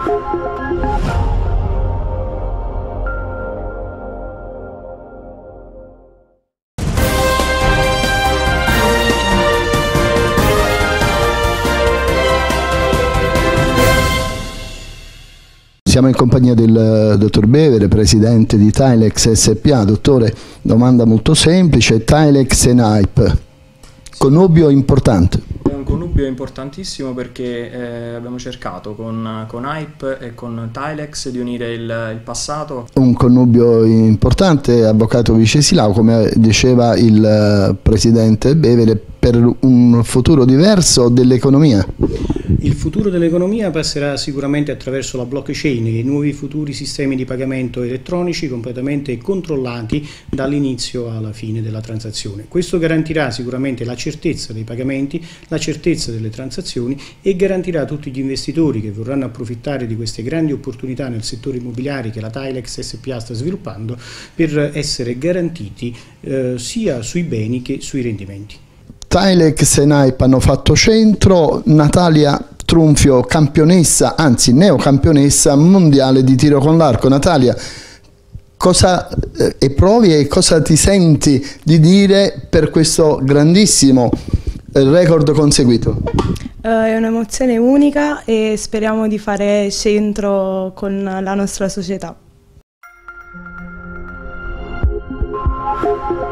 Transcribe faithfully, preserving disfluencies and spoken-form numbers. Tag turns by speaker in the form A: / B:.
A: Siamo in compagnia del dottor Bevere, presidente di Tilex S P A. Dottore, domanda molto semplice: Tilex e Naip, connubio importante?
B: È un connubio importantissimo perché eh, abbiamo cercato con, con Naip e con Tilex di unire il, il passato.
A: Un connubio importante, avvocato Vicesilao, come diceva il presidente Bevere, per un futuro diverso dell'economia.
C: Il futuro dell'economia passerà sicuramente attraverso la blockchain e i nuovi futuri sistemi di pagamento elettronici completamente controllati dall'inizio alla fine della transazione. Questo garantirà sicuramente la certezza dei pagamenti, la certezza delle transazioni e garantirà a tutti gli investitori che vorranno approfittare di queste grandi opportunità nel settore immobiliare che la Tilex S P A sta sviluppando per essere garantiti eh, sia sui beni che sui rendimenti.
A: Tilex e Naip hanno fatto centro, Natalia Trunfio campionessa, anzi neocampionessa mondiale di tiro con l'arco. Natalia, cosa eh, e provi e cosa ti senti di dire per questo grandissimo eh, record conseguito?
D: Uh, è un'emozione unica e speriamo di fare centro con la nostra società.